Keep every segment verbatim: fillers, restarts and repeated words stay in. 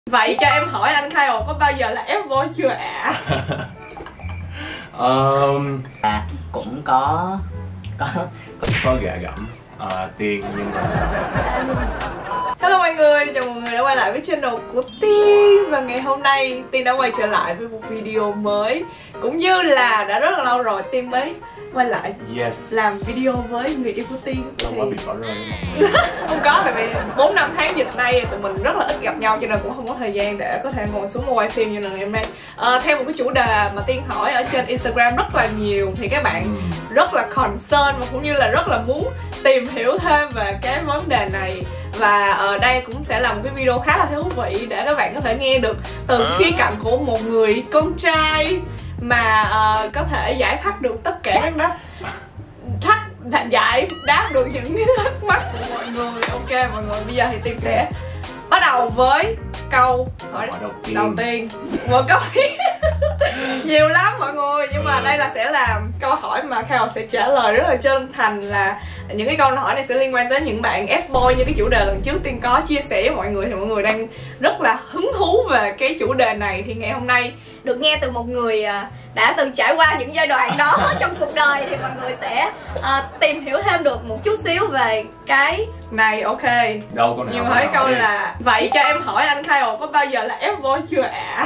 Vậy cho em hỏi anh Kyle có bao giờ là F-boy chưa ạ? um, À, cũng có có cũng có gạ gẫm à, tiền nhưng mà Hello mọi người, chào mọi người đã quay lại với channel của Tiên. Và ngày hôm nay Tiên đã quay trở lại với một video mới. Cũng như là đã rất là lâu rồi Tiên mới quay lại yes. làm video với người yêu của Tiên. Lâu thì... quá bị bỏ rơi. Không có, tại vì bốn năm tháng dịch nay tụi mình rất là ít gặp nhau, cho nên cũng không có thời gian để có thể ngồi xuống mà quay phim như lần ngày hôm nay. à, Theo một cái chủ đề mà Tiên hỏi ở trên Instagram rất là nhiều, thì các bạn ừ. rất là concern và cũng như là rất là muốn tìm hiểu thêm về cái vấn đề này. Và ở đây cũng sẽ là một cái video khá là thú vị để các bạn có thể nghe được từ khía cạnh của một người con trai mà uh, có thể giải thắc được tất cả các đáp thắc giải đáp được những cái thắc mắc của mọi người. Ok mọi người, bây giờ thì Tiên sẽ bắt đầu với câu hỏi đầu tiên, đầu tiên. Một câu nhiều lắm mọi người, nhưng mà đây là sẽ là câu hỏi mà Kyle sẽ trả lời rất là chân thành. Là những cái câu hỏi này sẽ liên quan tới những bạn F-boy như cái chủ đề lần trước Tiên có chia sẻ với mọi người, thì mọi người đang rất là hứng thú về cái chủ đề này. Thì ngày hôm nay được nghe từ một người đã từng trải qua những giai đoạn đó trong cuộc đời, thì mọi người sẽ uh, tìm hiểu thêm được một chút xíu về cái này. Ok, đâu câu nào nhưng mà hỏi câu là vậy cho em hỏi anh Kyle có bao giờ là F-boy chưa ạ?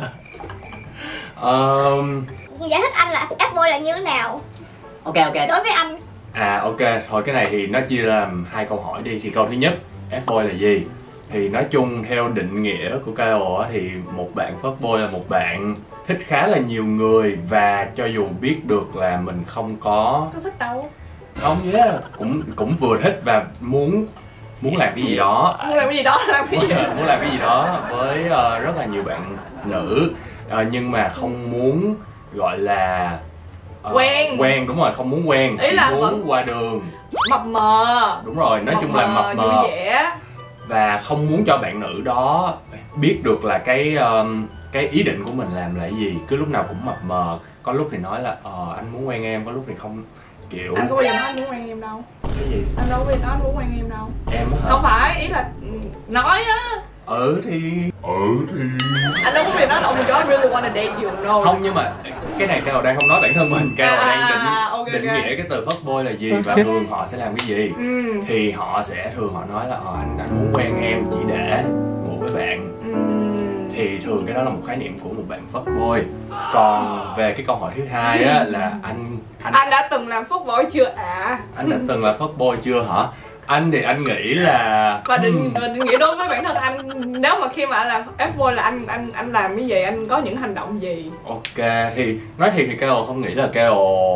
um... Giải thích anh là F-boy là như thế nào? Ok ok. Đối với anh. À ok, thôi cái này thì nó chia làm hai câu hỏi đi. Thì câu thứ nhất, F-boy là gì? Thì nói chung theo định nghĩa của Kyle thì một bạn fuckboy là một bạn thích khá là nhiều người, và cho dù biết được là mình không có có thích đâu, không yeah, cũng cũng vừa thích và muốn muốn làm cái gì đó muốn làm cái gì đó làm cái gì đó. muốn làm cái gì đó với uh, rất là nhiều bạn nữ, uh, nhưng mà không muốn gọi là uh, quen quen đúng rồi, không muốn quen, ý là muốn vẫn qua đường mập mờ. Đúng rồi, nói mập chung là mập mờ vui vẻ, và không muốn cho bạn nữ đó biết được là cái um, cái ý định của mình làm là cái gì. Cứ lúc nào cũng mập mờ, có lúc thì nói là ờ anh muốn quen em, có lúc thì không, kiểu anh có bao giờ nói anh muốn quen em đâu. Cái gì? Anh đâu có bao giờ nói anh muốn quen em đâu. Em á hả? Không phải, ý là nói á. Ừ thì ừ thì anh đâu có bao giờ nói là oh my god I really wanna date you, no. Không, nhưng mà cái này Kyle đang không nói bản thân mình, Kyle à, đang định, okay, định okay. nghĩa cái từ fuckboy là gì và thường họ sẽ làm cái gì. ừ. Thì họ sẽ thường họ nói là ờ anh anh muốn quen em chỉ để ngủ với bạn. ừ. Thì thường cái đó là một khái niệm của một bạn fuckboy. Còn về cái câu hỏi thứ hai á là anh anh anh đã từng làm fuckboy chưa ạ? À? Anh đã từng là fuckboy chưa hả? Anh thì anh nghĩ là và định, và định nghĩa đối với bản thân anh, nếu mà khi mà anh làm F-boy là anh anh anh làm cái gì, anh có những hành động gì? Ok, thì nói thiệt thì Kyle không nghĩ là Kyle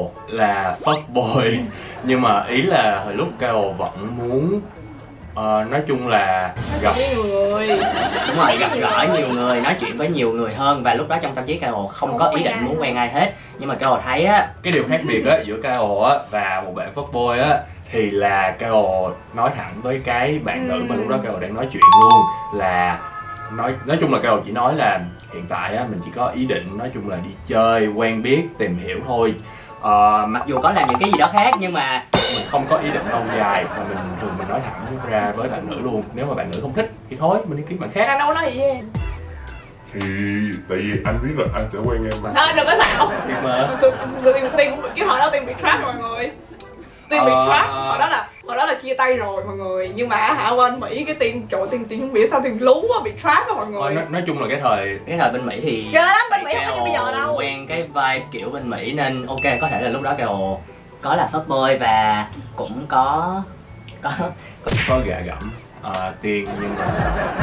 là fuckboy. Nhưng mà ý là hồi lúc Kyle vẫn muốn uh, nói chung là gặp nhiều người. Đúng rồi, gặp gỡ nhiều người, nói chuyện với nhiều người hơn. Và lúc đó trong tâm trí Kyle không, không có ý định muốn quen ai hết. Nhưng mà Kyle thấy á, cái điều khác biệt á giữa Kyle á và một bạn fuckboy á thì là Kyle nói thẳng với cái bạn nữ mà lúc đó Kyle đang nói chuyện luôn, là nói nói chung là Kyle chỉ nói là hiện tại á mình chỉ có ý định nói chung là đi chơi, quen biết, tìm hiểu thôi. Uh, mặc dù có làm những cái gì đó khác nhưng mà mình không có ý định lâu dài, và mình thường mình nói thẳng ra với bạn nữ luôn. Nếu mà bạn nữ không thích thì thôi mình đi kiếm bạn khác. Anh đâu có nói gì với em. Thì tại vì anh biết là anh sẽ quen em mà. À, đừng có xạo. Nhưng mà sự sự tiền tiền cái hồi đó tiền bị trap mọi người. Tiền bị Ờ... trap, hồi đó là hồi đó là chia tay rồi mọi người. Nhưng mà hả bên Mỹ cái tiền trội tiền tiền không biết sao tiền lú á, bị trap á mọi người. Thôi, nói, nói chung là cái thời cái thời bên Mỹ thì ghê lắm, bên Mỹ không có như bây giờ đâu. Quen cái vibe kiểu bên Mỹ nên ok, có thể là lúc đó Kyle có là fuckboy và cũng có có có gạ gẫm à, tiền, nhưng mà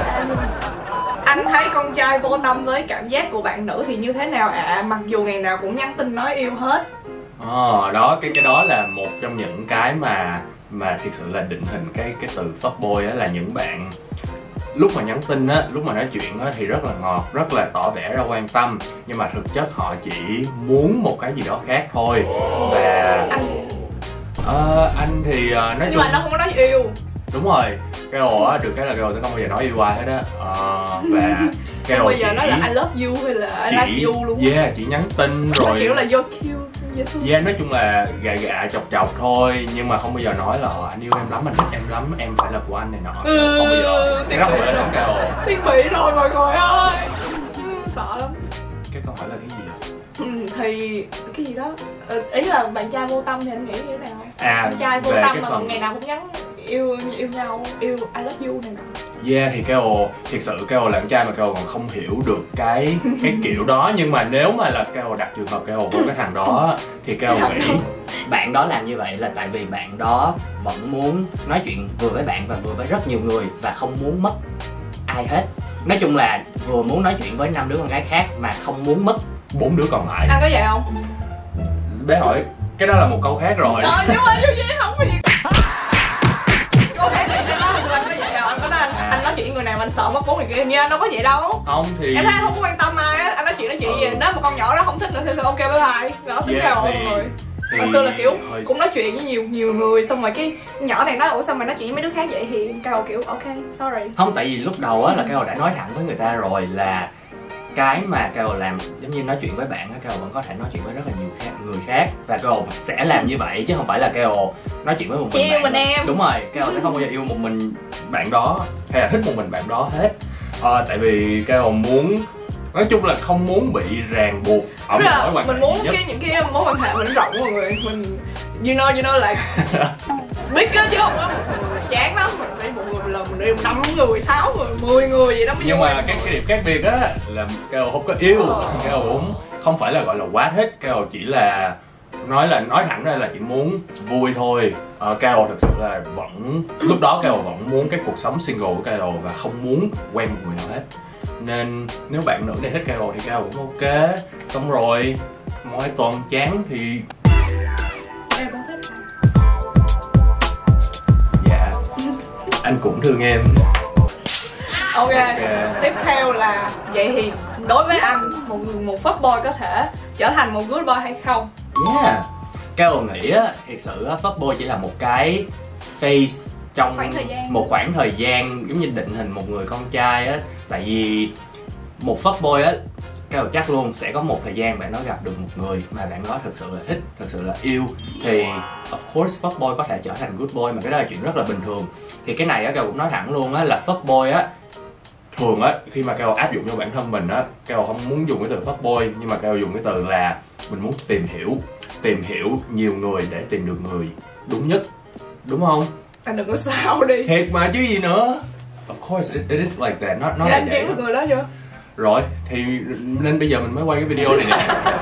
anh thấy con trai vô tâm với cảm giác của bạn nữ thì như thế nào ạ? À? Mặc dù ngày nào cũng nhắn tin nói yêu hết. Ờ, à, đó cái cái đó là một trong những cái mà mà thực sự là định hình cái cái từ fuckboy á, là những bạn lúc mà nhắn tin á, lúc mà nói chuyện á thì rất là ngọt, rất là tỏ vẻ ra quan tâm, nhưng mà thực chất họ chỉ muốn một cái gì đó khác thôi. Và anh uh, anh thì uh, nói nhưng chung mà nó không có nói yêu. Đúng rồi, Kyle á, được cái là Kyle sẽ không bao giờ nói yêu ai hết á. uh, Và Kyle không bao giờ nói là I love you hay là I like you luôn. Yeah, chỉ nhắn tin rồi nó kiểu là you're cute. dễ thương. Yeah, nói chung là gạ gạ chọc chọc thôi, nhưng mà không bao giờ nói là ờ, anh yêu em lắm, anh thích em lắm, em phải là của anh này nọ. Ừ, Không bao giờ. Tiên Rất bị là rồi. cao. Tiên bị rồi mọi người ơi. Ừ, sợ lắm. Cái câu hỏi là cái gì ạ? Ừ, thì cái gì đó ừ, ý là bạn trai vô tâm thì anh nghĩ như thế nào? À, Bạn trai vô về tâm cái mà phần ngày nào cũng nhắn yêu yêu nhau, yêu I love you này nọ. Yeah, thì Keo thiệt sự Keo là con trai mà Keo còn không hiểu được cái cái kiểu đó, nhưng mà nếu mà là Keo đặt trường hợp Keo của cái thằng đó thì Keo nghĩ bạn đó làm như vậy là tại vì bạn đó vẫn muốn nói chuyện vừa với bạn và vừa với rất nhiều người và không muốn mất ai hết. Nói chung là vừa muốn nói chuyện với năm đứa con gái khác mà không muốn mất bốn đứa còn lại. Anh có vậy không? Bé hỏi cái đó là một câu khác rồi. Ờ nhưng mà như vậy không có gì. Có thể thì cái đó anh có vậy không? Anh có nói anh, À. anh nói chuyện với người này mà anh sợ mất vốn này kia, như anh đâu có vậy đâu. Không thì Em thấy anh không có quan tâm ai á, anh nói chuyện nói chuyện gì, Ừ. nếu mà con nhỏ đó không thích nữa thì ok bye bye. Đó tính Yeah, cao thì- mọi người. thì Hồi xưa là kiểu hồi- cũng nói chuyện với nhiều nhiều người, xong rồi cái nhỏ này nói ủa sao mày nói chuyện với mấy đứa khác vậy, thì cao kiểu ok sorry. Không, tại vì lúc đầu á là Keo đã nói thẳng với người ta rồi là cái mà Keo làm giống như nói chuyện với bạn á, Keo vẫn có thể nói chuyện với rất là nhiều khác, người khác và Keo sẽ làm như vậy chứ không phải là Keo nói chuyện với một Chỉ mình yêu bạn mình đó. em. Đúng rồi, Keo sẽ không bao giờ yêu một mình bạn đó hay là thích một mình bạn đó hết. Ờ, tại vì Keo muốn, nói chung là không muốn bị ràng buộc ở Đúng một là mối quan hệ mình muốn duy nhất. cái những cái mối quan hệ mình rộng mọi người, mình you know you know là biết á chứ không có một người chán lắm, mình phải một người lần mình yêu năm người, sáu người, mười người gì đó mới Nhưng vui. mà cái, cái điểm khác biệt á là Keo không có yêu, Keo cũng không phải là gọi là quá thích, Keo chỉ là nói là nói thẳng ra là chỉ muốn vui thôi. Ờ, Keo thực sự là vẫn lúc đó Keo vẫn muốn cái cuộc sống single của Keo và không muốn quen một người nào hết. Nên nếu bạn nữ này thích Keo thì Keo cũng ok. Xong rồi mỗi tuần chán thì Em cũng thích. dạ anh cũng thương em. Ok. Ok. Tiếp theo là vậy thì đối với anh một người một fuckboy có thể trở thành một good boy hay không? Yeah. Keo nghĩ á, thiệt sự á, fuckboy chỉ là một cái phase trong Khoảng thời gian. một khoảng thời gian giống như định hình một người con trai á. Tại vì một fuckboy á, Keo chắc luôn sẽ có một thời gian bạn nó gặp được một người mà bạn đó thực sự là thích, thực sự là yêu thì of course fuckboy có thể trở thành good boy, mà cái đó là chuyện rất là bình thường. Thì cái này á Keo cũng nói thẳng luôn á là fuckboy á, thường á khi mà Keo áp dụng cho bản thân mình á, Keo không muốn dùng cái từ fuckboy nhưng mà Keo dùng cái từ là mình muốn tìm hiểu tìm hiểu nhiều người để tìm được người đúng nhất, đúng không? Anh đừng có sao đi. Thiệt mà chứ gì nữa. Of course it, it is like that. Nó nó Thì là anh vậy kiếm đó. được người đó chưa? Rồi thì nên bây giờ mình mới quay cái video này nè.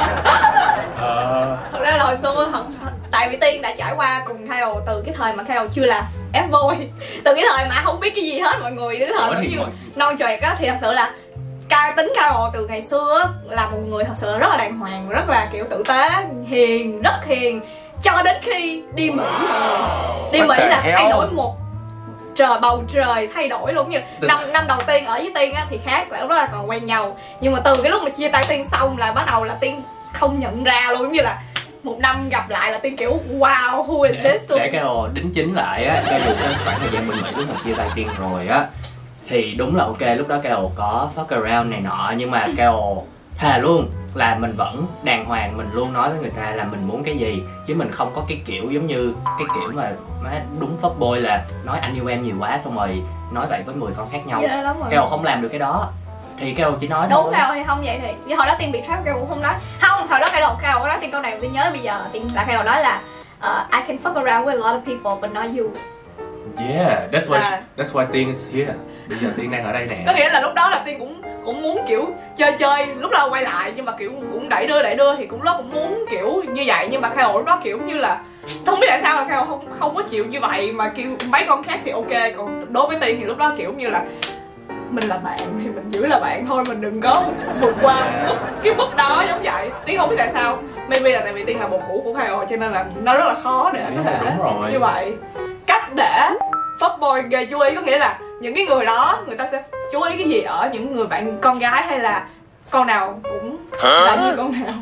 Ờ, Thật ra là hồi xưa thật, tại vì Tiên đã trải qua cùng Kyle từ cái thời mà Kyle chưa là F-boy, từ cái thời mà không biết cái gì hết mọi người, cái thời Ủa mà thì như mọi- non trẹt á, thì thật sự là ca tính Kyle từ ngày xưa á, là một người thật sự rất là đàng hoàng, rất là kiểu tử tế, hiền, rất hiền, cho đến khi đi Mỹ. Đi Mỹ là thay đổi một trời bầu trời, thay đổi luôn. Như năm năm đầu tiên ở với Tiên á thì khác, là lúc đó là còn quen nhau, nhưng mà từ cái lúc mà chia tay Tiên xong là bắt đầu là Tiên không nhận ra luôn, giống như là một năm gặp lại là Tiên kiểu wow who is để, this luôn. để Keo đính chính lại á, cho dù cái khoảng thời gian mình Mỹ lúc mà chia tay Tiên rồi á thì đúng là ok, lúc đó Keo có fuck around này nọ, nhưng mà Keo thề luôn là mình vẫn đàng hoàng, mình luôn nói với người ta là mình muốn cái gì, chứ mình không có cái kiểu giống như cái kiểu mà má đúng fuckboy là nói anh yêu em nhiều quá xong rồi nói vậy với mười con khác nhau. Ghê lắm rồi. Keo không làm được cái đó, thì Keo chỉ nói Đúng thôi. nào thì không vậy thì vì hồi đó Tiên bị trap, Kyle cũng không nói. Không, hồi đó Kyle Kyle có nói Tiên câu này Tiên nhớ bây giờ, Tiên là Kyle nói là uh, I can fuck around with a lot of people but not you. yeah, that's why À. that's why Tiên is here. Bây giờ Tiên đang ở đây Có nè. nghĩa là lúc đó là Tiên cũng cũng muốn kiểu chơi chơi, lúc đó quay lại nhưng mà kiểu cũng đẩy đưa đẩy đưa thì cũng lúc cũng muốn kiểu như vậy, nhưng mà Kyle lúc đó kiểu như là không biết tại sao là Kyle không không có chịu như vậy, mà kêu mấy con khác thì ok, còn đối với Tiên thì lúc đó kiểu như là mình là bạn thì mình giữ là bạn thôi, mình đừng có vượt qua mức cái mức đó giống vậy. Tiên không biết tại sao, maybe là tại vì Tiên là bồ cũ của Kyle cho nên là nó rất là khó để có thể Yeah, đúng rồi. như vậy. Cách để fuckboy gây chú ý có nghĩa là những cái người đó người ta sẽ chú ý cái gì ở những người bạn con gái, hay là con nào cũng là như con nào?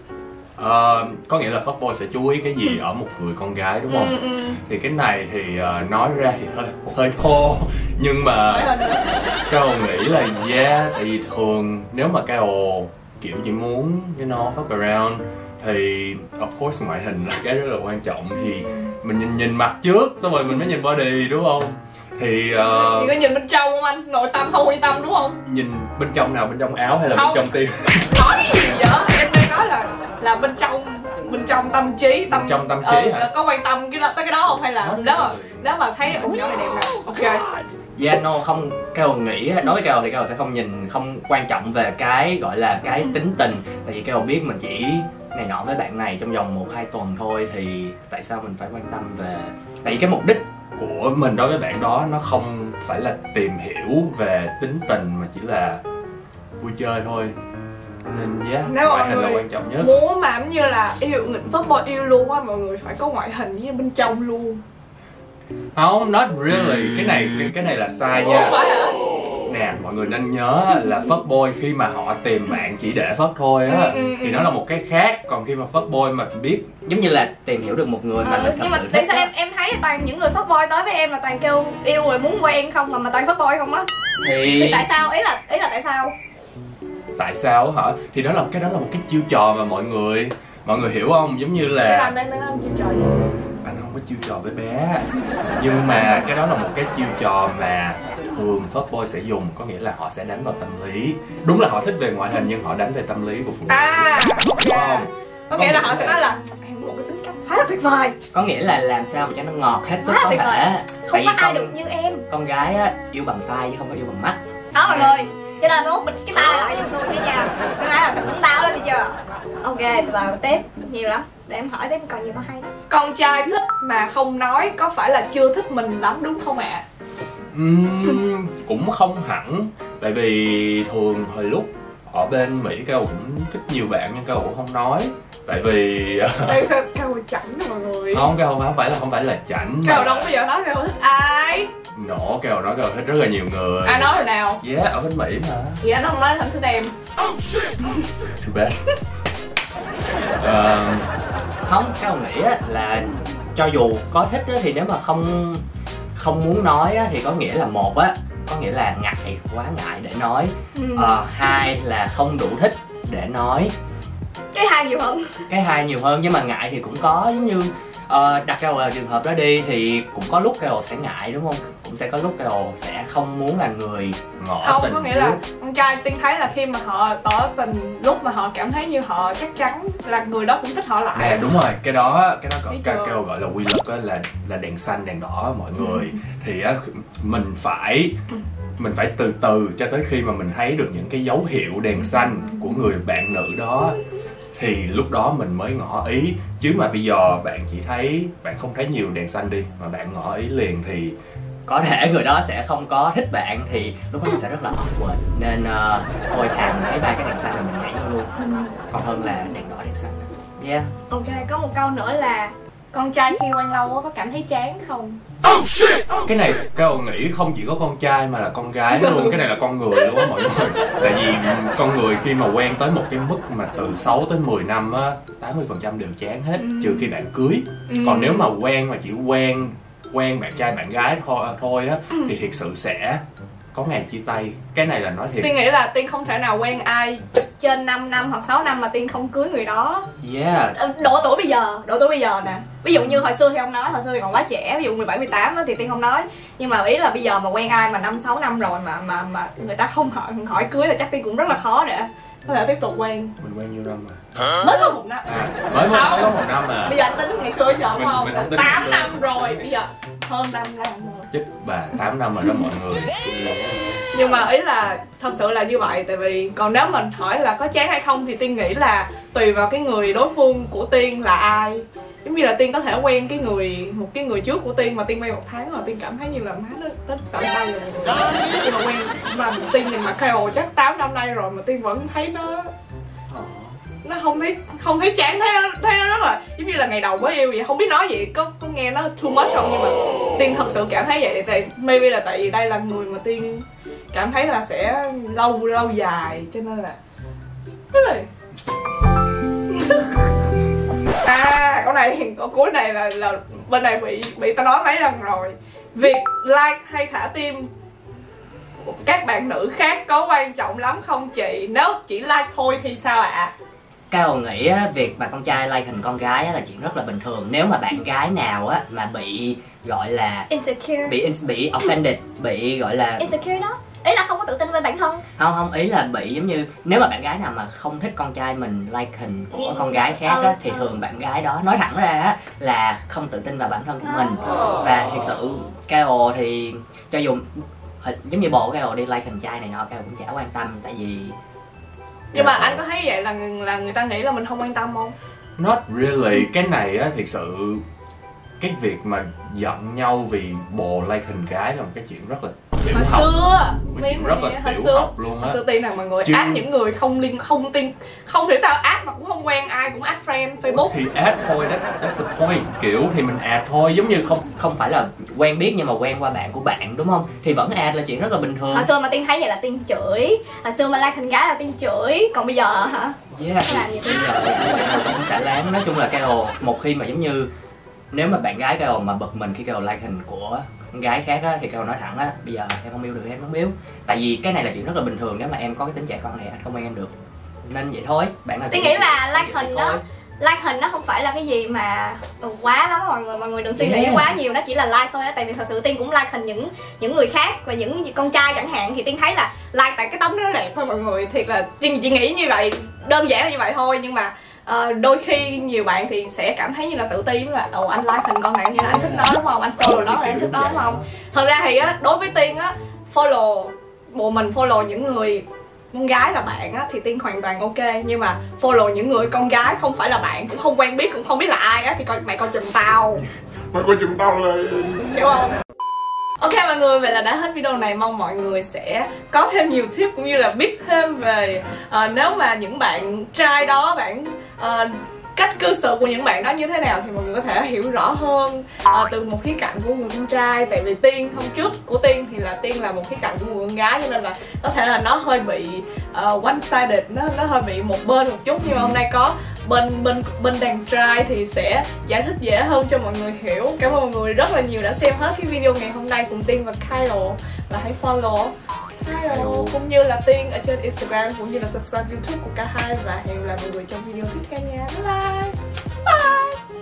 Ờ, có nghĩa là fuckboy sẽ chú ý cái gì ở một người con gái đúng không? Ừ, ừ. Thì cái này thì uh, nói ra thì hơi hơi thô, nhưng mà Keo nghĩ là yeah, tại vì thường nếu mà Keo kiểu chỉ muốn you know fuck around thì of course ngoại hình là cái rất là quan trọng. Thì mình nhìn nhìn mặt trước xong rồi mình mới nhìn body đúng không? Thì uh... Chị có nhìn bên trong không anh? Nội tâm không quan tâm đúng không? Nhìn bên trong nào? Bên trong áo hay là không. bên trong tim? Nói cái gì vậy? Em đang nói là là bên trong bên trong tâm trí tâm bên trong tâm trí ờ, hả? Có quan tâm cái đó tới cái đó không, hay là Đó, nếu mà nếu mà thấy ủa nhỏ này đẹp nè, ok. Yeah, no, không, Carol nghĩ đối với Carol thì Carol sẽ không nhìn, không quan trọng về cái gọi là cái tính tình. Tại vì Carol biết mình chỉ này nọ với bạn này trong vòng một hai tuần thôi, thì tại sao mình phải quan tâm về, tại vì cái mục đích của mình đối với bạn đó nó không phải là tìm hiểu về tính tình mà chỉ là vui chơi thôi. Nên yeah, Nếu ngoại mọi hình là người quan trọng nhất. muốn mà giống như là yêu nghịch fuckboy yêu luôn á, mọi người phải có ngoại hình với bên trong luôn. Không, not really. Cái này cái, cái này là sai Ủa, nha. phải hả? Nè, mọi người nên nhớ là fuckboy khi mà họ tìm bạn chỉ để fuck thôi á, Ừ, ừ, thì ừ. nó là một cái khác. Còn khi mà fuckboy mà biết giống như là tìm hiểu được một người mà Ờ, mình thật nhưng mà sự tại thích sao á. em em thấy toàn những người fuckboy tới với em là toàn kêu yêu rồi muốn quen không, mà mà toàn fuckboy không á? Thì... Thì tại sao, ý là ý là tại sao? tại sao hả? Thì đó là cái đó là một cái chiêu trò mà mọi người mọi người hiểu không? Giống như Cái là anh đang đang làm chiêu trò gì? anh không có chiêu trò với bé, nhưng mà cái đó là một cái chiêu trò mà thường fuckboy sẽ dùng, có nghĩa là họ sẽ đánh vào tâm lý. Đúng là họ thích về ngoại hình nhưng họ đánh về tâm lý của phụ nữ. À, Đúng không? có nghĩa là họ sẽ nói là em có một cái tính cách khá là tuyệt vời, có nghĩa là làm sao mà cho nó ngọt hết sức Quá có tuyệt vời. thể. Không Tại có vì ai con, được như em. con gái á, yêu bằng tay chứ không có yêu bằng mắt. Đó mọi người, cho nên muốn bịt cái tay lại giùm tôi cái nha. Cái này là tỉnh táo lên đi chưa? Ok, từ từ tiếp nhiều lắm. Để em hỏi tiếp còn nhiều có hay đó. con trai thích mà không nói có phải là chưa thích mình lắm đúng không ạ? Uhm, cũng không hẳn. Tại vì thường hồi lúc ở bên Mỹ Cao cũng thích nhiều bạn nhưng Cao cũng không nói. Tại vì Đây Cao chảnh đó mọi người. không, Cao không phải là không phải là chảnh mà Cao đâu có bao giờ nói Cao thích ai. nổ. Cao nói Cao thích rất là nhiều người. Ai nói rồi nào? Yeah, ở bên Mỹ mà. Vậy anh không nói anh thích em. Too bad. uh, Không, cái ông nghĩ á, là cho dù có thích á, thì nếu mà không không muốn nói á, thì có nghĩa là một á, có nghĩa là ngại, quá ngại để nói. Ừ. Ờ, hai là không đủ thích để nói. Cái hai nhiều hơn. Cái hai nhiều hơn, nhưng mà ngại thì cũng có, giống như uh, đặt Carol vào trường hợp đó đi, thì cũng có lúc Carol sẽ ngại đúng không? Cũng sẽ có lúc Carol sẽ không muốn là người ngỏ Không, tình có nghĩa trước. là con trai Tiên thấy là khi mà họ tỏ tình, lúc mà họ cảm thấy như họ chắc chắn là người đó cũng thích họ lại. Nè đúng rồi, cái đó cái đó gọi Thấy cái chưa? kêu gọi là quy luật á, là là đèn xanh đèn đỏ mọi người. Thì á, mình phải mình phải từ từ cho tới khi mà mình thấy được những cái dấu hiệu đèn xanh của người bạn nữ đó, thì lúc đó mình mới ngỏ ý. Chứ mà bây giờ bạn chỉ thấy, bạn không thấy nhiều đèn xanh đi mà bạn ngỏ ý liền thì có thể người đó sẽ không có thích bạn, thì lúc đó nó sẽ rất là awkward. Nên uh, thôi thàm mấy ba cái đèn xanh là mình nhảy vô luôn, còn hơn là đèn đỏ đèn xanh. Yeah. Ok, có một câu nữa là Con trai khi quen lâu có cảm thấy chán không? cái này các bạn nghĩ không chỉ có con trai mà là con gái luôn. Cái này là con người luôn á mọi người. Tại vì con người khi mà quen tới một cái mức mà từ sáu tới mười năm á, tám mươi phần trăm đều chán hết, trừ khi bạn cưới. Còn nếu mà quen mà chỉ quen quen bạn trai bạn gái thôi thôi á, thì thiệt sự sẽ có ngày chia tay. Cái này là nói thiệt. Tiên nghĩ là Tiên không thể nào quen ai trên năm năm hoặc sáu năm mà Tiên không cưới người đó. Yeah. Ờ, độ tuổi bây giờ, độ tuổi bây giờ nè. Ví dụ như hồi xưa thì không nói, hồi xưa thì còn quá trẻ, ví dụ mười bảy, mười tám á thì Tiên không nói. Nhưng mà ý là bây giờ mà quen ai mà năm sáu năm rồi mà mà mà người ta không hỏi hỏi cưới là chắc Tiên cũng rất là khó để có thể tiếp tục quen. Mình quen nhiêu năm mà? Mới có một năm. À, mới mới mới có một năm mà. Bây giờ anh tính ngày xưa giờ đúng Mình- không? mình không tính tám ngày xưa. năm rồi, bây giờ hơn năm năm rồi. Chết bà, tám năm rồi đó mọi người. Nhưng mà ý là thật sự là như vậy. Tại vì còn nếu mình hỏi là có chán hay không thì Tiên nghĩ là tùy vào cái người đối phương của Tiên là ai. Giống như là Tiên có thể quen cái người một cái người trước của Tiên mà Tiên quen một tháng rồi Tiên cảm thấy như là má nó tới tận đây rồi. Nhưng mà quen mà Tiên nhìn mặt Carol chắc tám năm nay rồi mà Tiên vẫn thấy nó nó không thấy không thấy chán, thấy nó, thấy nó rất là giống như là ngày đầu mới yêu vậy, không biết nói gì, có, có nghe nó too much không, nhưng mà Tiên thật sự cảm thấy vậy. Tại maybe là tại vì đây là người mà Tiên cảm thấy là sẽ lâu lâu dài, cho nên là cái này à câu này câu cuối này là là bên này bị bị tao nói mấy lần rồi. Việc like hay thả tim các bạn nữ khác có quan trọng lắm không chị? Nếu chỉ like thôi thì sao ạ? À? Cao nghĩ á, việc mà con trai like hình con gái á, là chuyện rất là bình thường. Nếu mà bạn gái nào á mà bị gọi là insecure, bị bị offended, bị gọi là insecure đó, ý là không có tự tin với bản thân. Không không, ý là bị giống như nếu mà bạn gái nào mà không thích con trai mình like hình của con gái khác á, thì thường bạn gái đó nói thẳng ra á là không tự tin vào bản thân của mình. Và thiệt sự Cao thì cho dù hình, giống như bồ của Cao đi like hình trai này nọ, Cao cũng chả quan tâm, tại vì nhưng mà anh có thấy vậy là là người ta nghĩ là mình không quan tâm không? Not really. Cái này á thiệt sự cái việc mà giận nhau vì bồ like hình gái là một cái chuyện rất là tiểu Hồi học. xưa Cái chuyện rất là hồi tiểu xưa, học luôn á. hồi xưa tiên là mọi người Chứ- át những người không liên không tin không thể tao át mà cũng không quen ai cũng át friend Facebook. Thì add thôi, that's, that's the point. Kiểu thì mình add thôi, giống như không không phải là quen biết nhưng mà quen qua bạn của bạn, đúng không? Thì vẫn add là chuyện rất là bình thường. Hồi xưa mà Tiên thấy vậy là Tiên chửi, hồi xưa mà like hình gái là Tiên chửi, còn bây giờ hả? Yeah. Làm gì Bây giờ cũng xả láng. Nói chung là Cao một khi mà giống như nếu mà bạn gái Cao mà bực mình khi Cao like hình của con gái khác á, thì Cao nói thẳng á, bây giờ em không yêu được em không yêu. Tại vì cái này là chuyện rất là bình thường, nếu mà em có cái tính trẻ con này anh không quen em được. Nên vậy thôi, bạn nào Tiên nghĩ là like hình đó, like hình nó không phải là cái gì mà quá lắm mọi người, mọi người đừng suy nghĩ Yeah. quá nhiều, nó chỉ là like thôi á. Tại vì thật sự Tiên cũng like hình những những người khác và những con trai chẳng hạn, thì Tiên thấy là like tại cái tấm nó đẹp thôi mọi người. Thiệt là Tiên chỉ nghĩ như vậy, đơn giản là như vậy thôi. Nhưng mà ờ, đôi khi nhiều bạn thì sẽ cảm thấy như là tự ti, là ồ anh like hình con này thì anh thích nó đúng không, anh follow nó là anh thích nó đúng không. Thật ra thì á, đối với Tiên á, follow bộ mình follow những người con gái là bạn á thì Tiên hoàn toàn ok, nhưng mà follow những người con gái không phải là bạn, cũng không quen biết, cũng không biết là ai á, thì coi mày coi chừng tao, Mày coi chừng tao lên. hiểu không? Ok mọi người, vậy là đã hết video này. Mong mọi người sẽ có thêm nhiều tip cũng như là biết thêm về uh, nếu mà những bạn trai đó, bạn uh, cách cư xử của những bạn đó như thế nào thì mọi người có thể hiểu rõ hơn uh, từ một khía cạnh của người con trai. Tại vì Tiên hôm trước của Tiên thì là Tiên là một khía cạnh của người con gái, cho nên là có thể là nó hơi bị uh, one sided, nó nó hơi bị một bên một chút. Nhưng mà hôm nay có bên bên bên đàn trai thì sẽ giải thích dễ hơn cho mọi người hiểu. Cảm ơn mọi người rất là nhiều đã xem hết cái video ngày hôm nay cùng Tiên và Kyle, và hãy follow Kyle cũng như là Tiên ở trên Instagram, cũng như là subscribe YouTube của cả hai, và hẹn gặp lại mọi người trong video tiếp theo nha. Bye bye. Bye.